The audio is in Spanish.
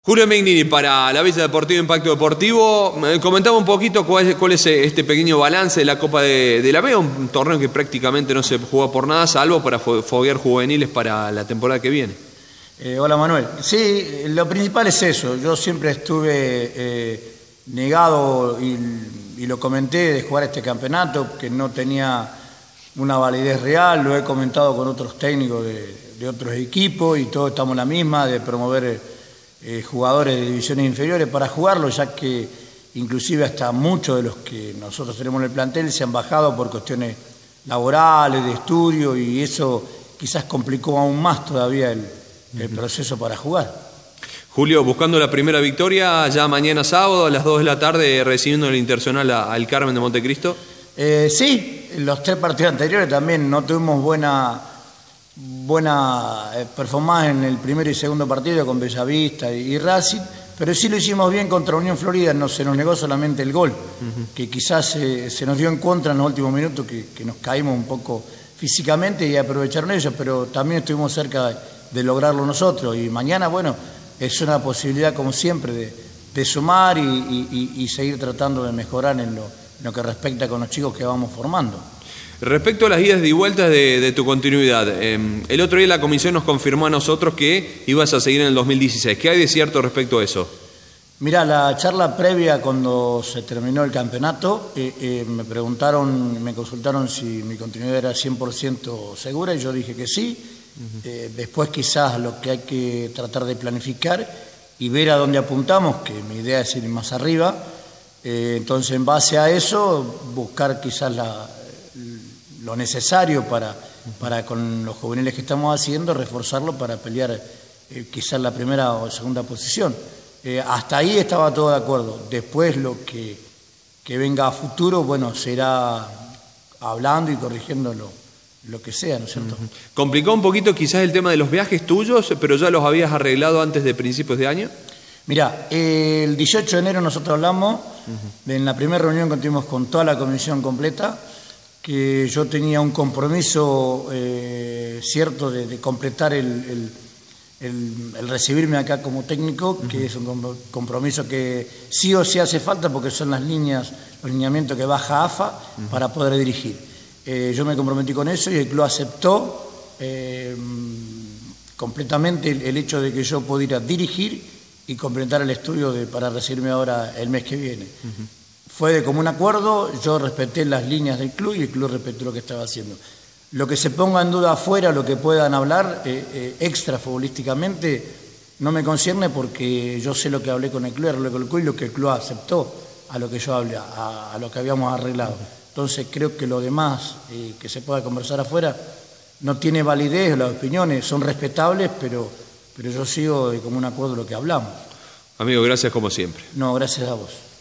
Julio Mignini para la Villa Deportiva Impacto Deportivo. Comentaba un poquito cuál es este pequeño balance de la Copa de la B, un torneo que prácticamente no se jugó por nada, salvo para foguear juveniles para la temporada que viene. Hola Manuel. Sí, lo principal es eso. Yo siempre estuve negado y lo comenté de jugar este campeonato, que no tenía una validez real. Lo he comentado con otros técnicos de otros equipos y todos estamos en la misma, de promover jugadores de divisiones inferiores para jugarlo, ya que inclusive hasta muchos de los que nosotros tenemos en el plantel se han bajado por cuestiones laborales, de estudio, y eso quizás complicó aún más todavía el proceso para jugar. Julio, buscando la primera victoria, ya mañana sábado a las 2 de la tarde recibiendo el Internacional al Carmen de Montecristo. Sí, los 3 partidos anteriores también no tuvimos buena performance en el primero y segundo partido con Bellavista y Racing, pero sí lo hicimos bien contra Unión Florida. No se nos negó solamente el gol, que quizás se nos dio en contra en los últimos minutos, que nos caímos un poco físicamente y aprovecharon ellos, pero también estuvimos cerca de lograrlo nosotros. Y mañana, bueno, es una posibilidad como siempre de sumar y seguir tratando de mejorar en lo que respecta con los chicos que vamos formando. Respecto a las idas y vueltas de tu continuidad, el otro día la comisión nos confirmó a nosotros que ibas a seguir en el 2016. ¿Qué hay de cierto respecto a eso? Mirá, la charla previa cuando se terminó el campeonato, me consultaron si mi continuidad era 100% segura y yo dije que sí. Después quizás lo que hay que tratar de planificar y ver a dónde apuntamos, que mi idea es ir más arriba. Entonces, en base a eso, buscar quizás lo necesario para con los juveniles que estamos haciendo, reforzarlo para pelear quizás la primera o segunda posición. Hasta ahí estaba todo de acuerdo. Después lo que venga a futuro, bueno, será hablando y corrigiendo lo que sea, ¿no es cierto? ¿Complicó un poquito quizás el tema de los viajes tuyos, pero ya los habías arreglado antes de principios de año? Mirá, el 18 de enero nosotros hablamos, en la primera reunión que tuvimos con toda la comisión completa, que yo tenía un compromiso cierto de completar el recibirme acá como técnico, que es un compromiso que sí o sí hace falta porque son los lineamientos que baja AFA para poder dirigir. Yo me comprometí con eso y el club aceptó completamente el hecho de que yo pudiera dirigir y completar el estudio para recibirme ahora el mes que viene. Fue de común acuerdo, yo respeté las líneas del club y el club respetó lo que estaba haciendo. Lo que se ponga en duda afuera, lo que puedan hablar extra futbolísticamente, no me concierne porque yo sé lo que hablé con el club, hablé con el club y lo que el club aceptó a lo que yo hablé, a lo que habíamos arreglado. Entonces creo que lo demás que se pueda conversar afuera no tiene validez, las opiniones son respetables, pero yo sigo de común acuerdo lo que hablamos. Amigo, gracias como siempre. No, gracias a vos.